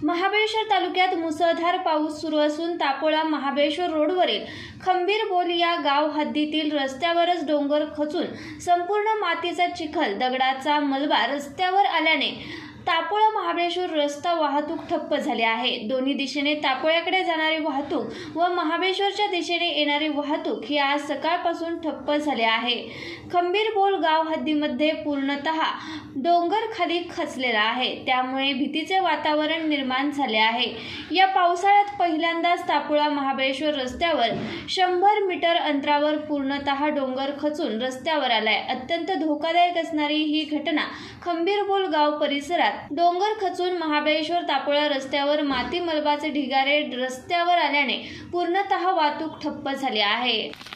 महाबळेश्वर तालुक्यात मुसळधार पाऊस सुरू असून तापोळा महाबळेश्वर रोडवरील खंबीरबोल या गाव हद्दीतील रस्त्यावरच डोंगर खचून संपूर्ण मातीचा चिखल दगडाचा मलबा रस्त्यावर आल्याने तापोळा महाबळेश्वर रस्ता वाहतूक ठप्प झाली आहे। दोन्ही दिशेने तापोळ्याकडे जाणारी वाहतूक व महाबळेश्वरच्या दिशेने येणारी वाहतूक ही आज सकाळपासून ठप्प झाली आहे। खंबीरबोल गाव हद्दीमध्ये पूर्णतः डोंगर खाली खचलेला आहे, त्यामुळे भीतीचे वातावरण निर्माण झाले आहे। या पावसाळ्यात पहिल्यांदाच तापोळा महाबळेश्वर रस्त्यावर 100 मीटर अंतरावर पूर्णतः डोंगर खचून रस्त्यावर आलाय। अत्यंत धोकादायक असणारी ही घटना खंबीरबोल गाव परिसरात डोंगर खचून महाबळेश्वर तापोळा रस्त्यावर माती मलबाचे ढिगारे रस्त्यावर आल्याने पूर्णतः वाहतूक ठप्प झाली आहे।